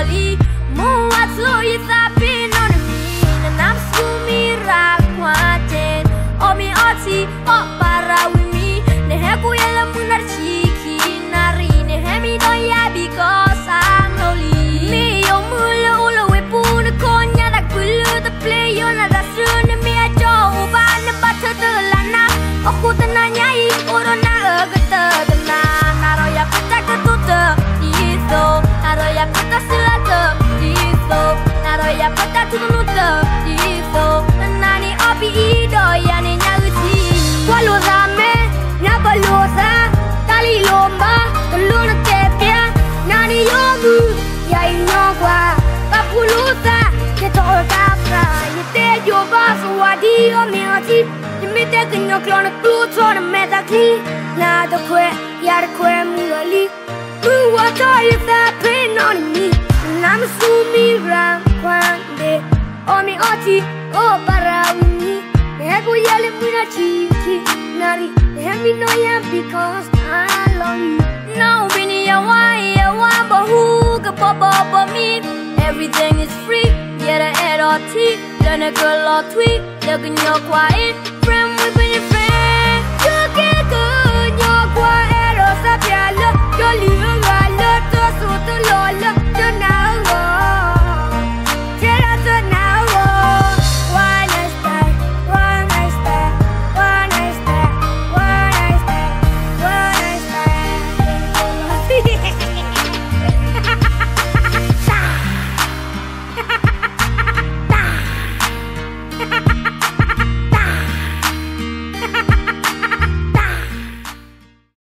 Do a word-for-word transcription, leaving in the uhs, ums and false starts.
loli mo what's lo yisa pin on me and I'm sumi ra kwaten o mi oti o para with me ne heku yela munar chiki nari ne hemi do ya because I'm loli me yo mula ulo we pun konya dak bulu the play yo na da sun me a jo ba na bata de lana o khutna nyai oro na agata na naro ya pata ka tuta iso naro ya pata silata iso naro ya pata tunuta iso nani opi ido ya ne nyauti kwalo rame nya balosa tali lomba tuluna tepia nani yomu ya inogwa papulusa ke toka fra yete yo baso wadi o mioti yimite kinyo klona pluto na metaki na the kwe ya the kwe mulali who what are you that pain on me and I'm assuming ram kwande o mi oti o para uni ego yele muna chiki nari hemi no ya because I love you no bini ya wa ya wa bo who ka pop up me everything is free get a head or tea learn a girl or tweet look in your quiet friend with your friend you get good your quiet or sapia look your little to so to lola